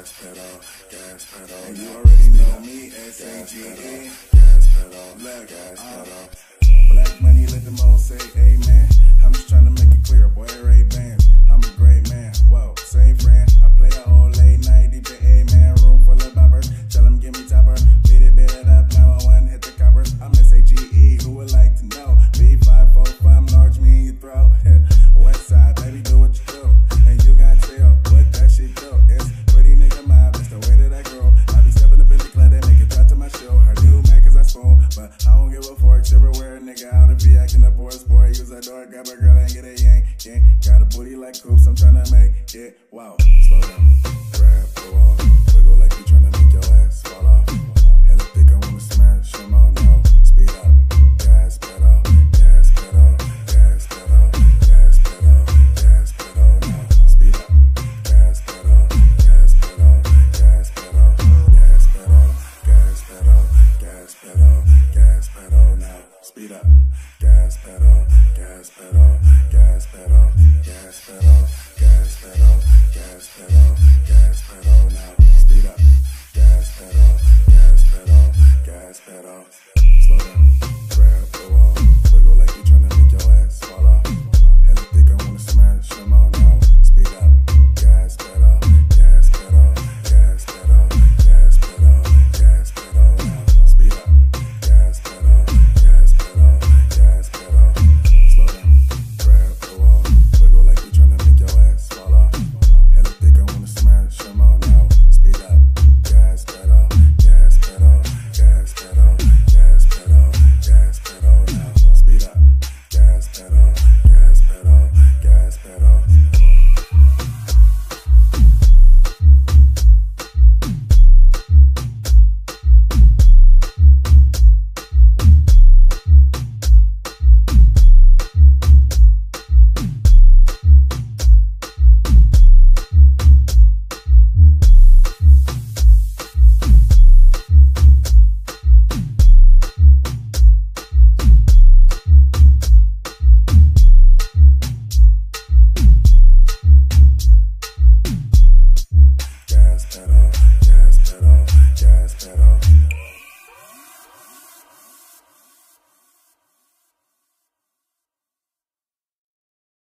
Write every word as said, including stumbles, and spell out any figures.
gas pedal, gas pedal. And you already know me, S A G E. Gas pedal, look, gas pedal. Black money, let them all say amen. I'm just trying to make it clear, boy, Ray Bans. I'm a great man, whoa, same friend. I play a whole late night, D J A-man, room full of boppers. Tell them give me topper, beat it, beat it up, now I want hit the coppers. I'm S A G E, who would like to know? B five four five, large me in your throat. West side, baby, do what you do. And you got tail, what that shit do? It's pretty nigga mob, that's the way that I grow. I be stepping up in the club, they make it drop to my show. Her new man, cause I spoon, but I don't give a fork. Everywhere, nigga, out if he acting up or a sport. Use that door, grab a girl and get a yank, yank. Got a booty like coops, I'm tryna make it. Wow, slow